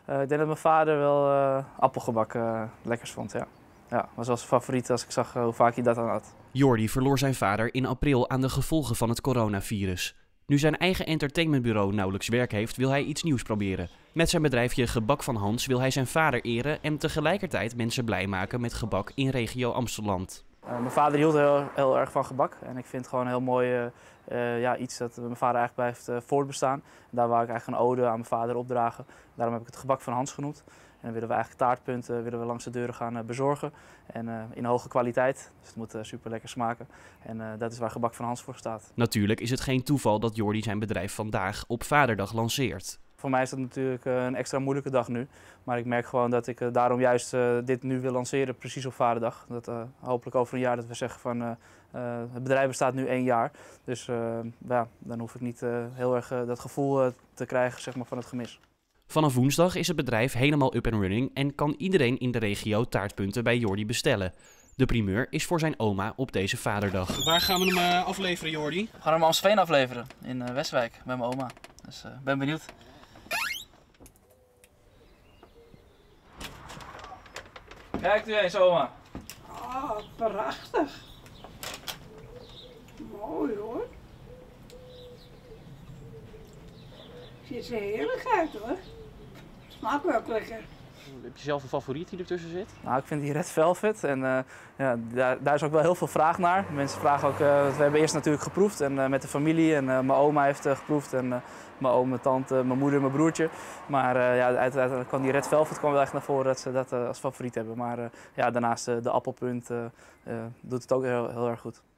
Ik denk dat mijn vader wel appelgebak lekkers vond, ja. Ja, was wel zijn favoriet als ik zag hoe vaak hij dat aan had. Jordi verloor zijn vader in april aan de gevolgen van het coronavirus. Nu zijn eigen entertainmentbureau nauwelijks werk heeft, wil hij iets nieuws proberen. Met zijn bedrijfje Gebak van Hans wil hij zijn vader eren en tegelijkertijd mensen blij maken met gebak in regio Amsteland. Mijn vader hield heel erg van gebak en ik vind het gewoon heel mooi iets dat mijn vader eigenlijk blijft voortbestaan. Daar wou ik eigenlijk een ode aan mijn vader opdragen. Daarom heb ik het Gebak van Hans genoemd. En dan willen we eigenlijk taartpunten langs de deuren gaan bezorgen. En in hoge kwaliteit, dus het moet super lekker smaken. En dat is waar Gebak van Hans voor staat. Natuurlijk is het geen toeval dat Jordi zijn bedrijf vandaag op Vaderdag lanceert. Voor mij is dat natuurlijk een extra moeilijke dag nu. Maar ik merk gewoon dat ik daarom juist dit nu wil lanceren, precies op Vaderdag. Dat hopelijk over een jaar dat we zeggen van het bedrijf bestaat nu 1 jaar. Dus dan hoef ik niet heel erg dat gevoel te krijgen, zeg maar, van het gemis. Vanaf woensdag is het bedrijf helemaal up and running en kan iedereen in de regio taartpunten bij Jordi bestellen. De primeur is voor zijn oma op deze Vaderdag. Waar gaan we hem afleveren, Jordi? We gaan hem Amstelveen afleveren in Westwijk met mijn oma. Dus ben benieuwd. Kijkt u eens, oma. Oh, prachtig. Mooi hoor. Ziet er heerlijk uit hoor. Smaakt ook lekker. Heb je zelf een favoriet die ertussen zit? Nou, ik vind die Red Velvet en daar is ook wel heel veel vraag naar. Mensen vragen ook, we hebben eerst natuurlijk geproefd en met de familie en mijn oma heeft geproefd en mijn oom, mijn tante, mijn moeder, mijn broertje. Maar uiteindelijk kwam die Red Velvet wel echt naar voren dat ze dat als favoriet hebben. Maar daarnaast de appelpunt doet het ook heel erg goed.